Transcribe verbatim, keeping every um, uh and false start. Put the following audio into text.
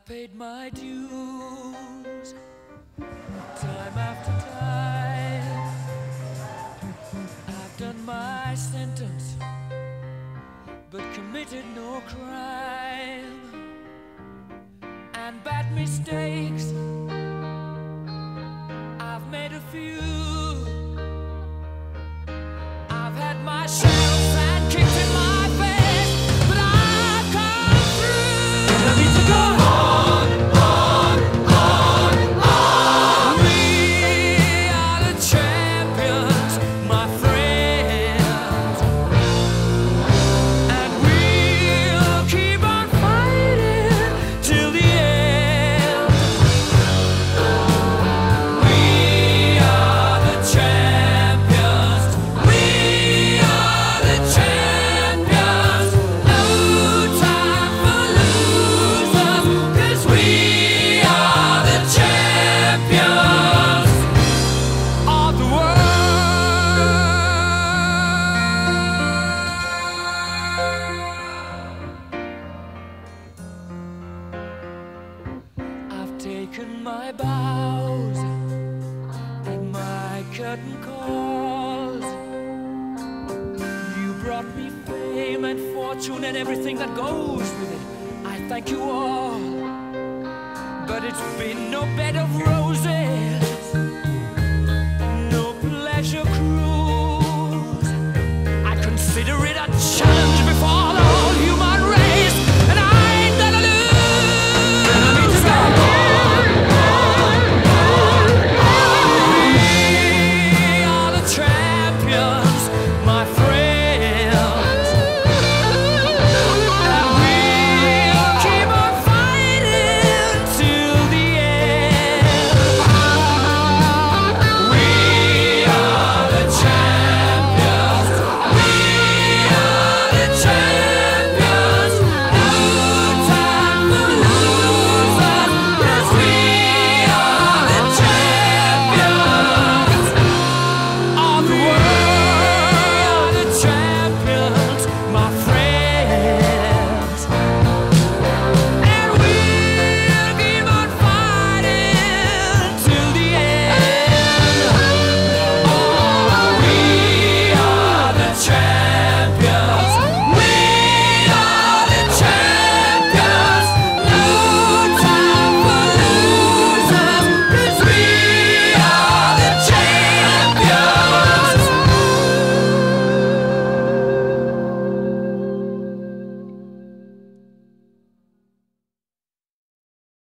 I've paid my dues, time after time. I've done my sentence, but committed no crime. And bad mistakes, I've made a few. I've had my share of sand kicked in my face, but I've come through. I need to go on, on, on, on. We are the champions, my friends, and we'll keep on fighting till the end. We are the champions. We are the champions. No time for losers, 'cause we are the champions of the world. I've taken my bows and my curtain calls. You brought me fame and fortune and everything that goes with it. I thank you all, but it's been no bed of roses.